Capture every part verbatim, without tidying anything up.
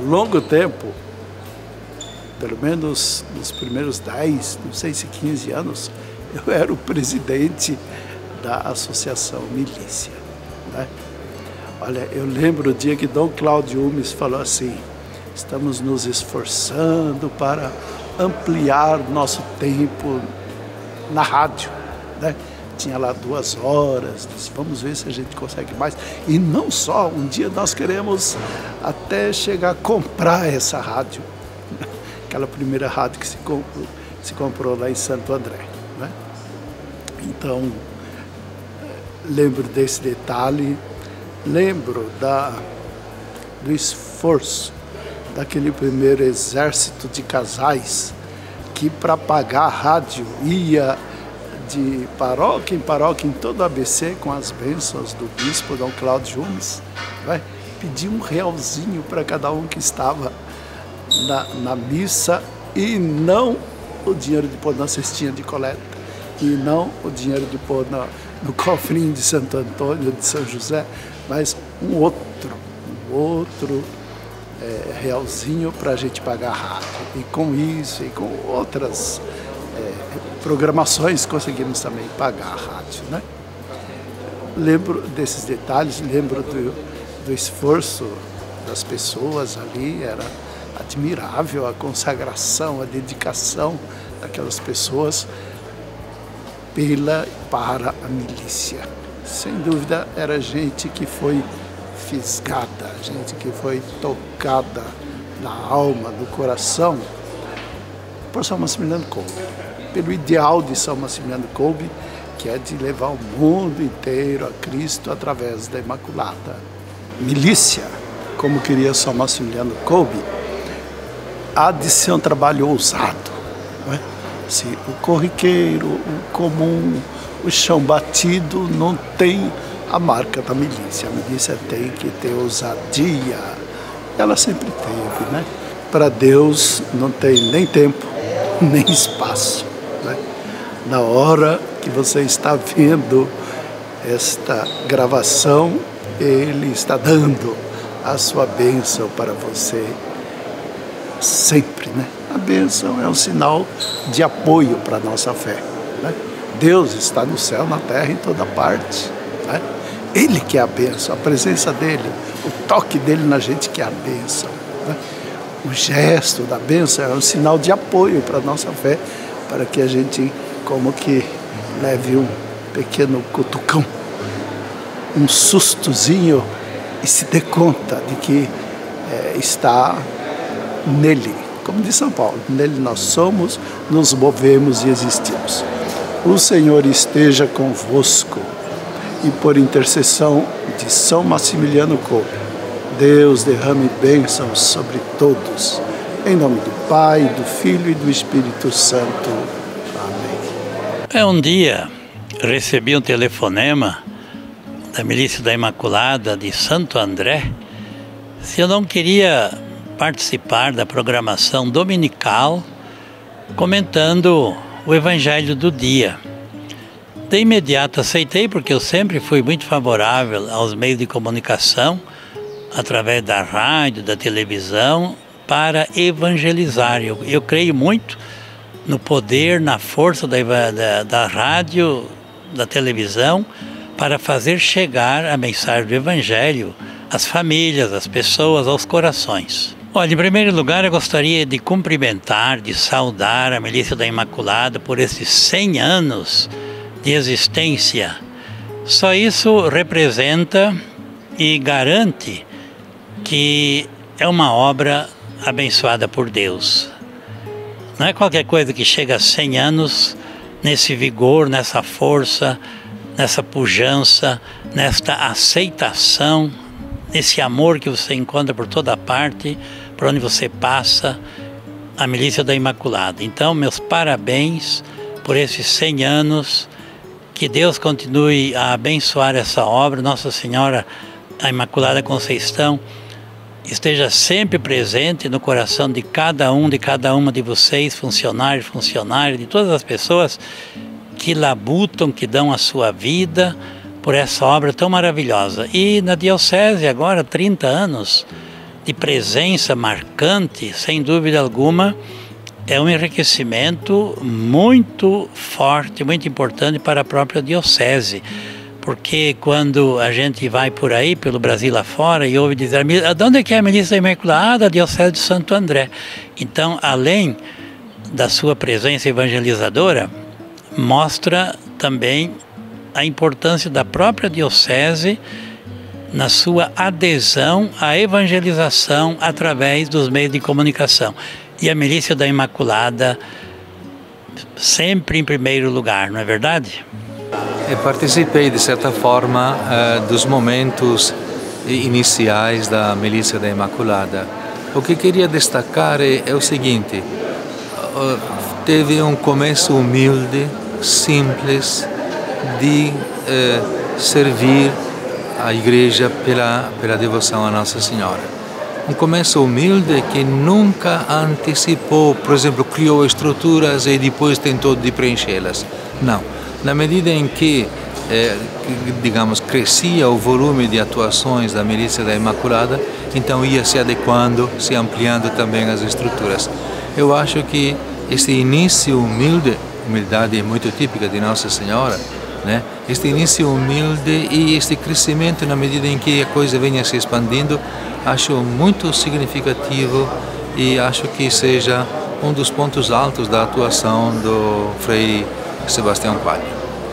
longo tempo, pelo menos nos primeiros dez, não sei se quinze anos, eu era o presidente da Associação Milícia, né? Olha, eu lembro o dia que Dom Cláudio Umes falou assim: estamos nos esforçando para ampliar nosso tempo na rádio, né? Tinha lá duas horas, disse, vamos ver se a gente consegue mais. E não só, um dia nós queremos até chegar a comprar essa rádio, aquela primeira rádio que se comprou, se comprou lá em Santo André, né? Então, lembro desse detalhe, lembro da, do esforço daquele primeiro exército de casais que, para pagar a rádio, ia de paróquia em paróquia em todo o A B C com as bênçãos do bispo Dom Cláudio Umes, vai pedir um realzinho para cada um que estava na, na missa, e não o dinheiro de pôr na cestinha de coleta, e não o dinheiro de pôr na, no cofrinho de Santo Antônio, de São José, mas um outro, um outro é, realzinho para a gente pagar a rádio. E com isso e com outras é, programações conseguimos também pagar a rádio, né? Lembro desses detalhes, lembro do, do esforço das pessoas ali, era admirável a consagração, a dedicação daquelas pessoas pela para a milícia. Sem dúvida, era gente que foi fisgada, gente que foi tocada na alma, no coração, por São Maximiliano Kolbe, pelo ideal de São Maximiliano Kolbe, que é de levar o mundo inteiro a Cristo através da Imaculada. Milícia, como queria São Maximiliano Kolbe, há de ser um trabalho ousado, não é? Se o corriqueiro, o comum, o chão batido não tem a marca da milícia. A milícia tem que ter ousadia. Ela sempre teve, né? Para Deus não tem nem tempo, nem espaço, né? Na hora que você está vendo esta gravação, Ele está dando a sua bênção para você sempre, né? A bênção é um sinal de apoio para a nossa fé, né? Deus está no céu, na terra, em toda parte, né? Ele que é a bênção, a presença dele, o toque dele na gente que é a bênção, né? O gesto da bênção é um sinal de apoio para a nossa fé, para que a gente como que leve um pequeno cutucão, um sustozinho, e se dê conta de que é, está nele, como diz São Paulo, nele nós somos, nos movemos e existimos. O Senhor esteja convosco, e por intercessão de São Maximiliano Kolbe, Deus derrame bênçãos sobre todos. Em nome do Pai, do Filho e do Espírito Santo. Amém. É um dia recebi um telefonema da Milícia da Imaculada de Santo André, se eu não queria participar da programação dominical comentando o Evangelho do dia. De imediato aceitei, porque eu sempre fui muito favorável aos meios de comunicação, através da rádio, da televisão, para evangelizar. Eu, eu creio muito no poder, na força da, da, da rádio, da televisão, para fazer chegar a mensagem do Evangelho às famílias, às pessoas, aos corações. Olha, em primeiro lugar, eu gostaria de cumprimentar, de saudar a Milícia da Imaculada por esses cem anos de existência. Só isso representa e garante que é uma obra abençoada por Deus. Não é qualquer coisa que chega a cem anos nesse vigor, nessa força, nessa pujança, nesta aceitação, nesse amor que você encontra por toda parte, por onde você passa, a Milícia da Imaculada. Então, meus parabéns por esses cem anos, que Deus continue a abençoar essa obra, Nossa Senhora, a Imaculada Conceição, esteja sempre presente no coração de cada um, de cada uma de vocês, funcionários, funcionários, de todas as pessoas que labutam, que dão a sua vida por essa obra tão maravilhosa. E na Diocese agora, trinta anos de presença marcante, sem dúvida alguma, é um enriquecimento muito forte, muito importante para a própria diocese. Porque quando a gente vai por aí, pelo Brasil afora, e ouve dizer, de onde é que é a Milícia da Imaculada? Ah, da Diocese de Santo André. Então, além da sua presença evangelizadora, mostra também a importância da própria diocese na sua adesão à evangelização através dos meios de comunicação. E a Milícia da Imaculada sempre em primeiro lugar, não é verdade? Eu participei, de certa forma, dos momentos iniciais da Milícia da Imaculada. O que queria destacar é o seguinte: teve um começo humilde, simples, de eh, servir a Igreja pela, pela devoção a Nossa Senhora. Um começo humilde que nunca antecipou, por exemplo, criou estruturas e depois tentou de preenchê-las. Não. Na medida em que, eh, digamos, crescia o volume de atuações da Milícia da Imaculada, então ia se adequando, se ampliando também as estruturas. Eu acho que esse início humilde, humildade é muito típica de Nossa Senhora, né? Este início humilde e este crescimento na medida em que a coisa venha se expandindo, acho muito significativo e acho que seja um dos pontos altos da atuação do Frei Sebastião Coelho.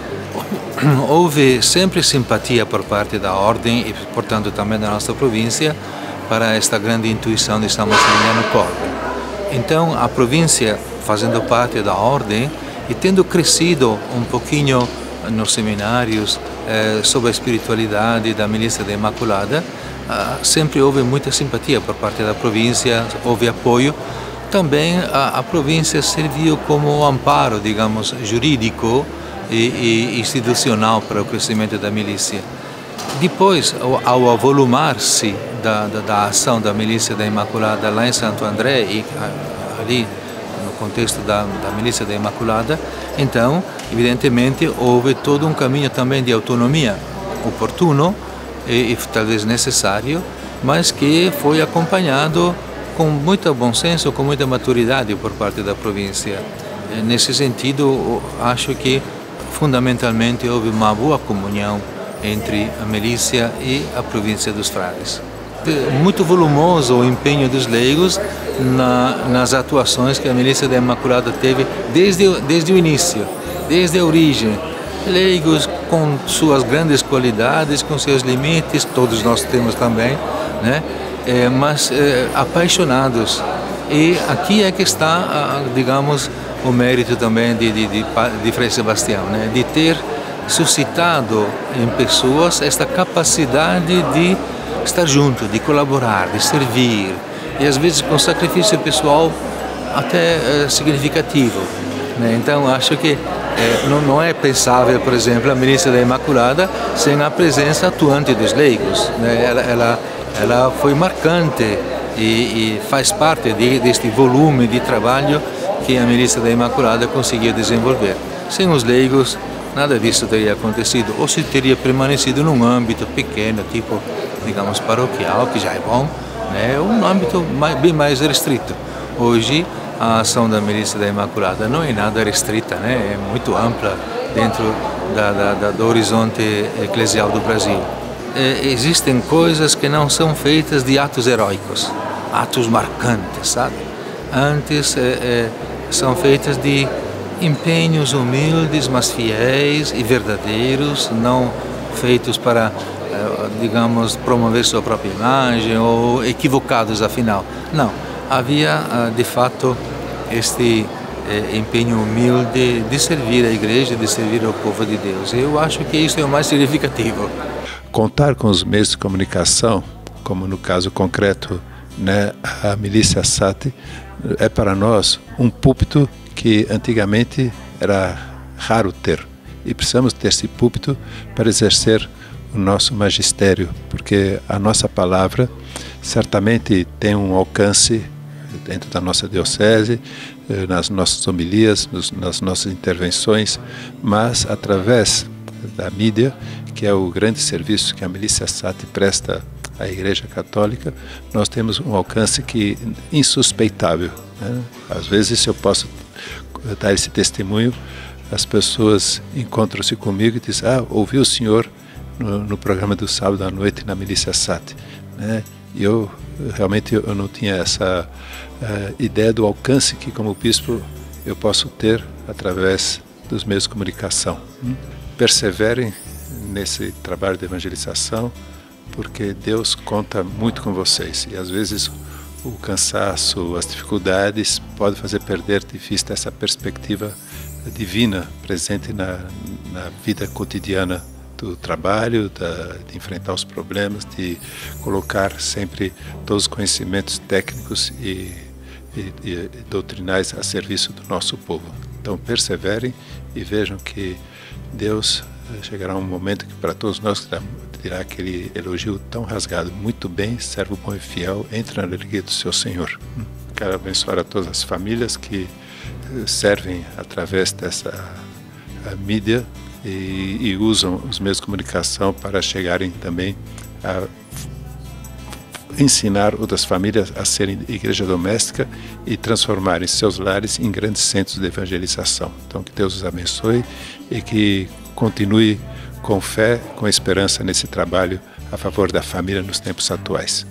Houve sempre simpatia por parte da Ordem e, portanto, também da nossa província para esta grande intuição de São Maximiliano Kolbe. Então, a província, fazendo parte da Ordem e tendo crescido um pouquinho nos seminários eh, sobre a espiritualidade da Milícia da Imaculada, ah, sempre houve muita simpatia por parte da província, houve apoio. Também a, a província serviu como amparo, digamos, jurídico e, e institucional para o crescimento da milícia. Depois, ao, ao avolumar-se da, da, da ação da Milícia da Imaculada lá em Santo André e ali no contexto da, da Milícia da Imaculada, então, evidentemente, houve todo um caminho também de autonomia oportuno e, e talvez necessário, mas que foi acompanhado com muito bom senso, com muita maturidade por parte da província. Nesse sentido, acho que fundamentalmente houve uma boa comunhão entre a milícia e a província dos frades. Muito volumoso o empenho dos leigos na, nas atuações que a Milícia da Imaculada teve desde, desde o início, desde a origem. Leigos com suas grandes qualidades, com seus limites, todos nós temos também, né? É, mas é, apaixonados. E aqui é que está, digamos, o mérito também de, de, de, de Frei Sebastião, né? De ter suscitado em pessoas esta capacidade de estar junto, de colaborar, de servir, e às vezes com sacrifício pessoal até é, significativo, né? Então acho que é, não, não é pensável, por exemplo, a Milícia da Imaculada sem a presença atuante dos leigos, né? Ela, ela, ela foi marcante e, e faz parte de, deste volume de trabalho que a Milícia da Imaculada conseguiu desenvolver. Sem os leigos, nada disso teria acontecido, ou se teria permanecido num âmbito pequeno, tipo, digamos, paroquial, que já é bom, né? Um âmbito mais, bem mais restrito. Hoje, a ação da Milícia da Imaculada não é nada restrita, né? É muito ampla dentro da, da, da, do horizonte eclesial do Brasil. É, existem coisas que não são feitas de atos heróicos, atos marcantes, sabe? Antes, é, é, são feitas de empenhos humildes, mas fiéis e verdadeiros, não feitos para, digamos, promover sua própria imagem ou equivocados, afinal. Não, havia, de fato, este empenho humilde de servir a Igreja, de servir ao povo de Deus. Eu acho que isso é o mais significativo. Contar com os meios de comunicação, como no caso concreto, né, a Milícia Sati, é para nós um púlpito que antigamente era raro ter. E precisamos desse púlpito para exercer o nosso magistério, porque a nossa palavra certamente tem um alcance dentro da nossa diocese, nas nossas homilias, nas nossas intervenções, mas através da mídia, que é o grande serviço que a Milícia Sati presta a Igreja Católica, nós temos um alcance que insuspeitável, né? Às vezes eu posso dar esse testemunho, as pessoas encontram-se comigo e dizem: ah, ouvi o senhor no, no programa do sábado à noite na Milícia Sati, né? E eu realmente eu não tinha essa uh, ideia do alcance que, como bispo, eu posso ter através dos meios de comunicação. Hum? Perseverem nesse trabalho de evangelização, porque Deus conta muito com vocês, e às vezes o cansaço, as dificuldades podem fazer perder de vista essa perspectiva divina presente na, na vida cotidiana do trabalho, da, de enfrentar os problemas, de colocar sempre todos os conhecimentos técnicos e, e, e doutrinais a serviço do nosso povo. Então perseverem e vejam que Deus chegará um momento que para todos nós dirá aquele elogio tão rasgado: muito bem, servo bom e fiel, entra na alegria do seu Senhor. Quero abençoar a todas as famílias que servem através dessa a mídia e, e usam os meios de comunicação para chegarem também a ensinar outras famílias a serem igreja doméstica e transformarem seus lares em grandes centros de evangelização. Então que Deus os abençoe e que continue com fé, com esperança nesse trabalho a favor da família nos tempos atuais.